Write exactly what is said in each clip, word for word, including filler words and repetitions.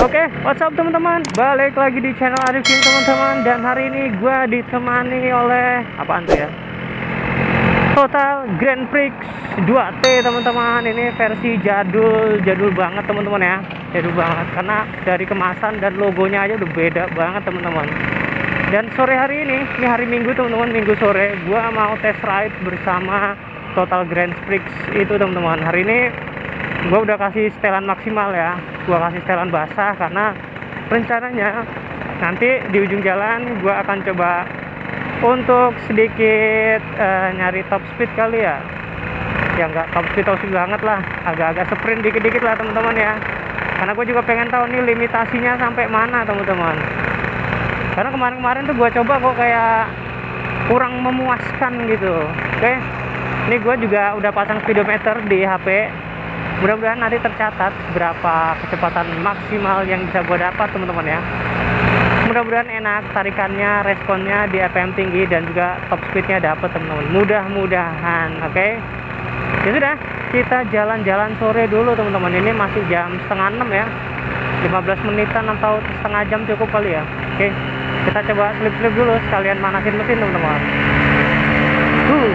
Oke, what's up teman-teman? Balik lagi di channel Arifin teman-teman. Dan hari ini gue ditemani oleh apaan tuh ya? Total Grand Prix dua T teman-teman. Ini versi jadul, jadul banget teman-teman ya. Jadul banget karena dari kemasan dan logonya aja udah beda banget teman-teman. Dan sore hari ini, ini hari Minggu teman-teman, Minggu sore, gue mau test ride bersama Total Grand Prix itu teman-teman. Hari ini gue udah kasih setelan maksimal ya, gue kasih setelan basah karena rencananya nanti di ujung jalan gue akan coba untuk sedikit uh, nyari top speed kali ya, ya nggak top speed top speed banget lah, agak-agak sprint dikit-dikit lah teman-teman ya, karena gue juga pengen tahu nih limitasinya sampai mana teman-teman. Karena kemarin-kemarin tuh gue coba kok kayak kurang memuaskan gitu. Oke, ini gue juga udah pasang speedometer di H P. Mudah-mudahan nanti tercatat berapa kecepatan maksimal yang bisa gue dapat teman-teman ya. Mudah-mudahan enak tarikannya, responnya di R P M tinggi dan juga top speednya dapat teman-teman. Mudah-mudahan, oke. Okay? Ya sudah, kita jalan-jalan sore dulu teman-teman. Ini masih jam setengah enam ya, lima belas menitan atau setengah jam cukup kali ya. Oke, okay? Kita coba slip-slip dulu sekalian manasin mesin teman-teman. Uh.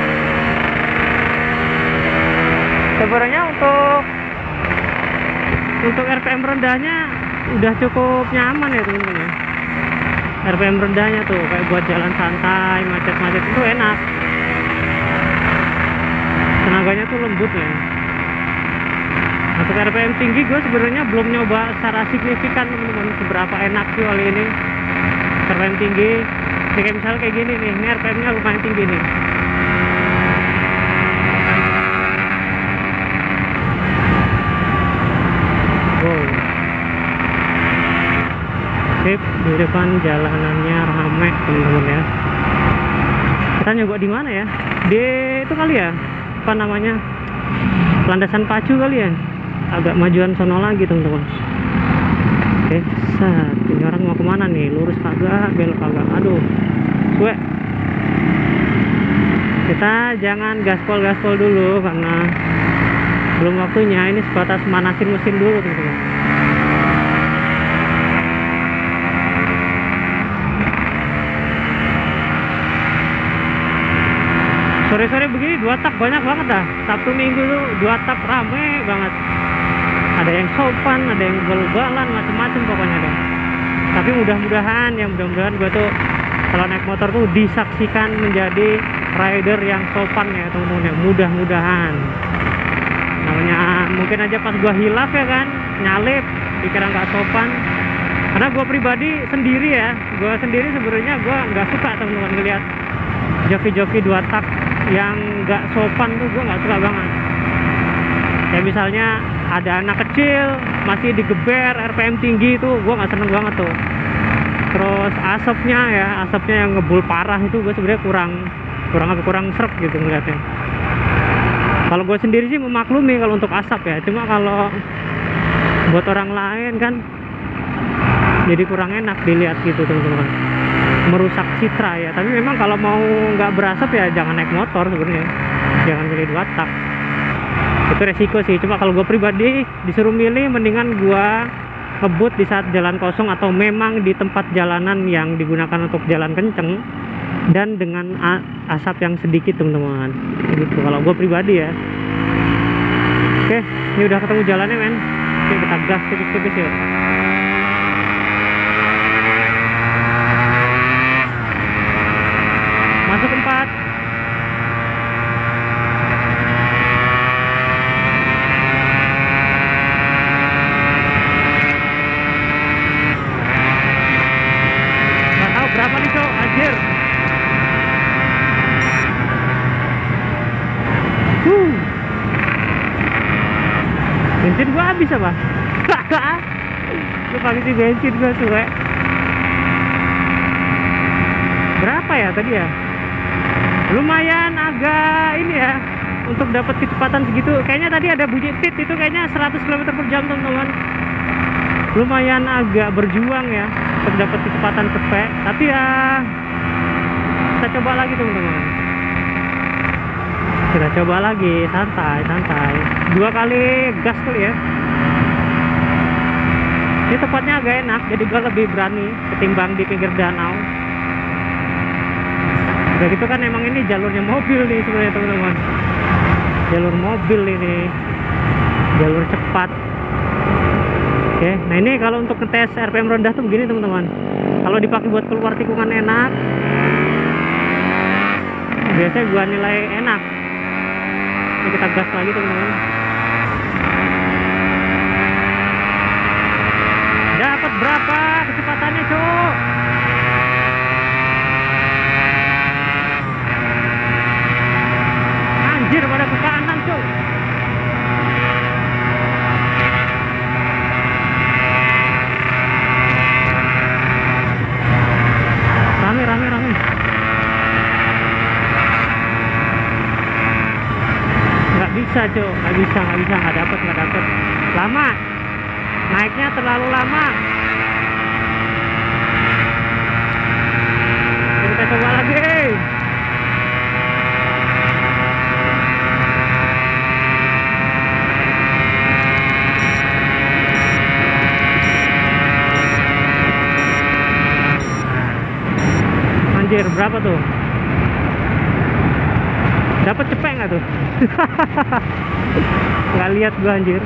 Sebenarnya untuk untuk R P M rendahnya udah cukup nyaman ya teman-teman ya. R P M rendahnya tuh kayak buat jalan santai, macet-macet itu enak. Tenaganya tuh lembut ya. Untuk R P M tinggi gue sebenarnya belum nyoba secara signifikan teman-teman seberapa enak sih kali ini. R P M tinggi, ini kayak misalnya kayak gini nih, ini R P M-nya lumayan tinggi nih. Sip, di depan jalanannya ramai teman-teman ya. Kita nyoba di mana ya? Di itu kali ya, apa namanya, landasan pacu kali ya. Agak majuan sono lagi teman-teman. Oke, set. Ini orang mau kemana nih? Lurus kagak, belok kagak. Aduh, suwe. Kita jangan gaspol-gaspol dulu karena belum waktunya. Ini sebatas manasin mesin dulu teman-teman. Sore-sore begini dua tak banyak banget dah. Sabtu Minggu tuh dua tak rame banget. Ada yang sopan, ada yang bal-balan, macam-macam pokoknya deh. Tapi mudah-mudahan, yang mudah-mudahan gue tuh kalau naik motor tuh disaksikan menjadi rider yang sopan ya teman-teman ya. Mudah-mudahan. Namanya mungkin aja pas gue hilaf ya kan, nyalip, dikira nggak sopan. Karena gue pribadi sendiri ya, gue sendiri sebenarnya gue nggak suka teman-teman ngeliat joki-joki dua tak yang nggak sopan tuh, gue nggak suka banget. Kayak misalnya ada anak kecil masih digeber R P M tinggi tuh, gue nggak seneng banget tuh. Terus asapnya ya, asapnya yang ngebul parah itu gue sebenarnya kurang kurang apa kurang serp gitu ngeliatnya. Kalau gue sendiri sih memaklumi kalau untuk asap ya, cuma kalau buat orang lain kan jadi kurang enak dilihat gitu teman-teman, merusak citra ya. Tapi memang kalau mau nggak berasap ya jangan naik motor sebenarnya, jangan pilih dua tak, itu resiko sih. Cuma kalau gue pribadi disuruh milih, mendingan gue ngebut di saat jalan kosong atau memang di tempat jalanan yang digunakan untuk jalan kenceng dan dengan asap yang sedikit teman-teman gitu kalau gue pribadi ya. Oke, ini udah ketemu jalannya men. Oke, kita gas tipis-tipis ya. Masuk empat. Nggak tahu berapa nih cok, anjir. Huh. Bensin gua habis apa? Lu pakai si bensin gua suwe. Berapa ya tadi ya? Lumayan agak ini ya untuk dapat kecepatan segitu. Kayaknya tadi ada bunyi tit itu kayaknya seratus kilometer per jam teman-teman. Lumayan agak berjuang ya untuk dapat kecepatan cepet. Tapi ya kita coba lagi teman-teman. Kita coba lagi, santai santai, dua kali gas kali ya. Ini tempatnya agak enak, jadi gue lebih berani ketimbang di pinggir danau. Udah gitu kan emang ini jalurnya mobil nih sebenarnya teman-teman. Jalur mobil ini, jalur cepat. Oke, nah ini kalau untuk ngetes R P M rendah tuh begini teman-teman. Kalau dipakai buat keluar tikungan enak, biasanya gua nilai enak. Ini kita gas lagi teman-teman. Dapat berapa kecepatannya, Cok? Anjir, pada ke kanan, Cok. Rame, rame, rame. Nggak bisa, Cok. Nggak bisa, nggak bisa. Nggak dapet, nggak dapet. Lama. Naiknya terlalu lama. Kita coba lagi. Anjir, berapa tuh? Dapat cepet nggak tuh? Nggak lihat gua anjir.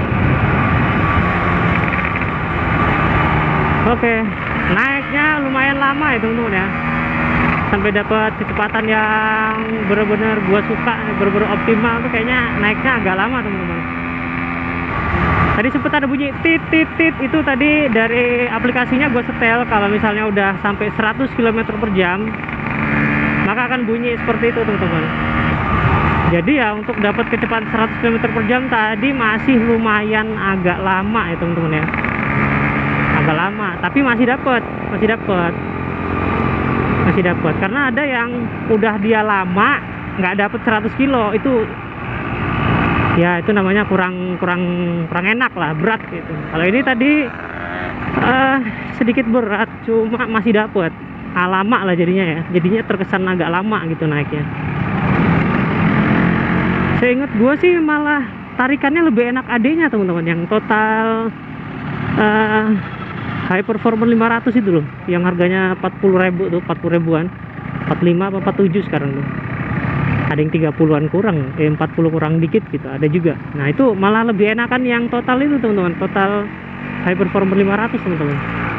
Oke, naiknya lumayan lama ya teman-teman ya, sampai dapat kecepatan yang benar-benar gua suka, benar-benar optimal tuh kayaknya naiknya agak lama teman-teman. Tadi sempat ada bunyi tit tit tit, itu tadi dari aplikasinya gue setel. Kalau misalnya udah sampai seratus kilometer per jam maka akan bunyi seperti itu teman-teman. Jadi ya untuk dapat kecepatan seratus kilometer per jam tadi masih lumayan agak lama ya teman-teman ya, agak lama, tapi masih dapat, masih dapat, masih dapat. Karena ada yang udah dia lama nggak dapat seratus kilo, itu ya itu namanya kurang kurang kurang enak lah, berat gitu. Kalau ini tadi uh, sedikit berat, cuma masih dapat, ah, lama lah jadinya ya, jadinya terkesan agak lama gitu naiknya. Saya ingat gue sih malah tarikannya lebih enak A D-nya teman-teman, yang total uh, high performance lima ratus itu loh, yang harganya empat puluh ribu tuh, empat puluh ribuan, empat puluh lima apa empat puluh tujuh sekarang tuh. Ada yang tiga puluhan kurang, eh, empat puluh kurang dikit gitu, ada juga. Nah itu malah lebih enakan yang total itu teman-teman, total high performance lima ratus teman-teman.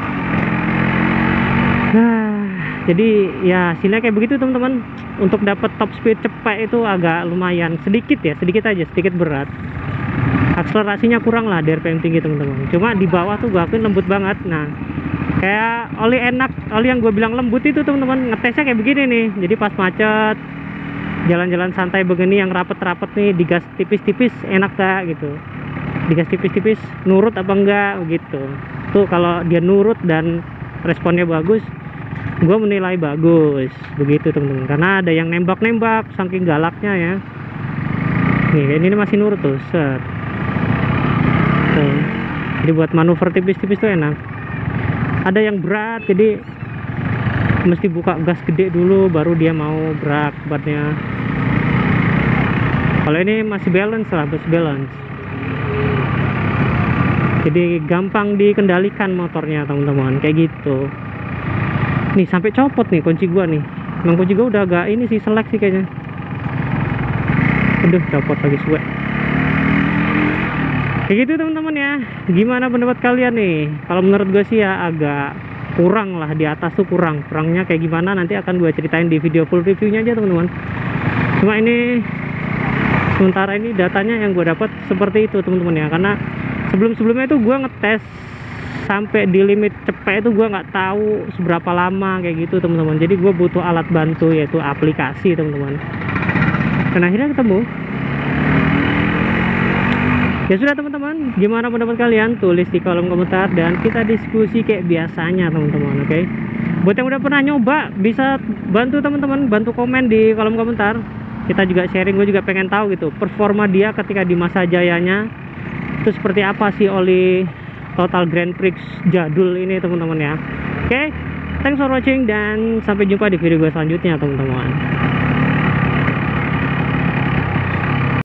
Nah jadi ya hasilnya kayak begitu teman-teman. Untuk dapat top speed cepat itu agak lumayan, sedikit ya, sedikit aja, sedikit berat. Akselerasinya kurang lah di R P M tinggi teman-teman, cuma di bawah tuh gue akuin lembut banget. Nah kayak oli enak, oli yang gue bilang lembut itu teman-teman, ngetesnya kayak begini nih. Jadi pas macet, jalan-jalan santai begini yang rapet-rapet nih, digas tipis-tipis enak gak gitu, digas tipis-tipis nurut apa enggak gitu. Tuh kalau dia nurut dan responnya bagus, gue menilai bagus begitu teman-teman. Karena ada yang nembak-nembak saking galaknya ya. Nih ini masih nurut tuh, set. Tuh. Jadi buat manuver tipis-tipis tuh enak. Ada yang berat, jadi mesti buka gas gede dulu baru dia mau berak batnya. Kalau ini masih balance lah, masih balance, jadi gampang dikendalikan motornya teman-teman, kayak gitu. Nih sampai copot nih kunci gua nih, emang kunci gua udah agak ini sih, selek sih kayaknya. Aduh, copot lagi suwe. Kayak gitu teman-teman ya. Gimana pendapat kalian nih? Kalau menurut gue sih ya agak kurang lah, di atas tuh kurang. Kurangnya kayak gimana nanti akan gue ceritain di video full reviewnya aja teman-teman. Cuma ini sementara ini datanya yang gue dapat seperti itu teman-teman ya. Karena sebelum-sebelumnya itu gue ngetes sampai di limit cepet itu gue nggak tahu seberapa lama kayak gitu teman-teman. Jadi gue butuh alat bantu, yaitu aplikasi teman-teman. Dan akhirnya ketemu. Ya sudah teman-teman, gimana pendapat kalian? Tulis di kolom komentar dan kita diskusi kayak biasanya teman-teman, oke? Okay? Buat yang udah pernah nyoba, bisa bantu teman-teman, bantu komen di kolom komentar. Kita juga sharing, gue juga pengen tahu gitu performa dia ketika di masa jayanya itu seperti apa sih oli Total Grand Prix jadul ini teman-teman ya. Oke, okay? Thanks for watching dan sampai jumpa di video gue selanjutnya teman-teman.